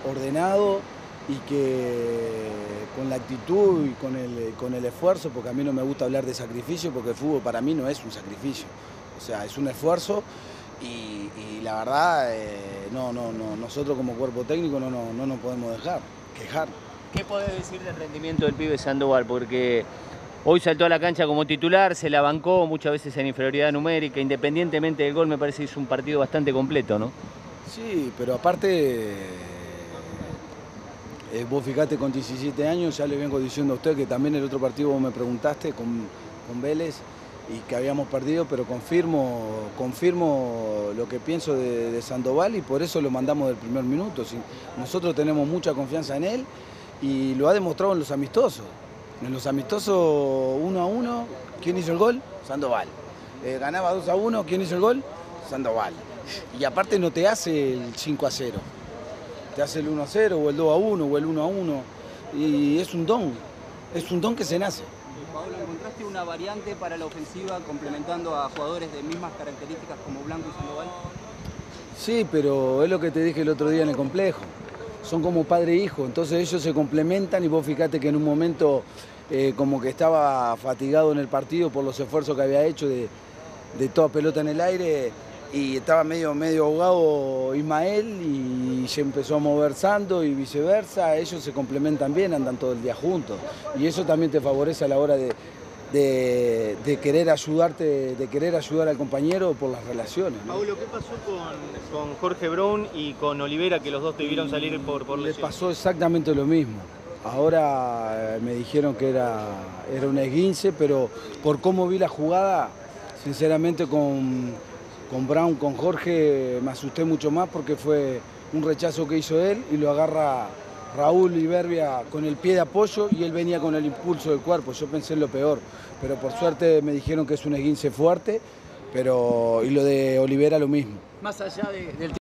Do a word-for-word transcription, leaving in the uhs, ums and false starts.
ordenado y que con la actitud y con el, con el esfuerzo, porque a mí no me gusta hablar de sacrificio, porque el fútbol para mí no es un sacrificio, o sea, es un esfuerzo y, y la verdad, eh, no, no, no, nosotros como cuerpo técnico no, no, no nos podemos dejar quejar. ¿Qué podés decir del rendimiento del pibe Sandoval? Porque hoy saltó a la cancha como titular, se la bancó muchas veces en inferioridad numérica, independientemente del gol, me parece que es un partido bastante completo, ¿no? Sí, pero aparte, eh, vos fijate con diecisiete años, ya le vengo diciendo a usted que también el otro partido vos me preguntaste con, con Vélez y que habíamos perdido, pero confirmo, confirmo lo que pienso de, de Sandoval y por eso lo mandamos del primer minuto. Sí, nosotros tenemos mucha confianza en él y lo ha demostrado en los amistosos. En los amistosos uno a uno, ¿quién hizo el gol? Sandoval. Eh, ganaba dos a uno, ¿quién hizo el gol? Sandoval. Y aparte no te hace el cinco a cero, te hace el uno a cero o el dos a uno o el uno a uno y es un don, es un don que se nace. Pablo, ¿encontraste una variante para la ofensiva complementando a jugadores de mismas características como Blanco y Sandoval? Sí, pero es lo que te dije el otro día en el complejo, son como padre e hijo, entonces ellos se complementan y vos fijate que en un momento eh, como que estaba fatigado en el partido por los esfuerzos que había hecho de, de toda pelota en el aire, y estaba medio, medio ahogado Ismael y se empezó a mover Sando y viceversa, ellos se complementan bien, andan todo el día juntos y eso también te favorece a la hora de, de, de querer ayudarte, de querer ayudar al compañero por las relaciones, ¿no? Paulo, ¿qué pasó con, con Jorge Brown y con Olivera, que los dos debieron salir por, por lesión? Le pasó exactamente lo mismo. Ahora me dijeron que era, era un esguince, pero por cómo vi la jugada, sinceramente con... Con Brown, con Jorge, me asusté mucho más porque fue un rechazo que hizo él y lo agarra Raúl Iberbia con el pie de apoyo y él venía con el impulso del cuerpo. Yo pensé en lo peor, pero por suerte me dijeron que es un esguince fuerte, pero y lo de Olivera lo mismo. Más allá de, del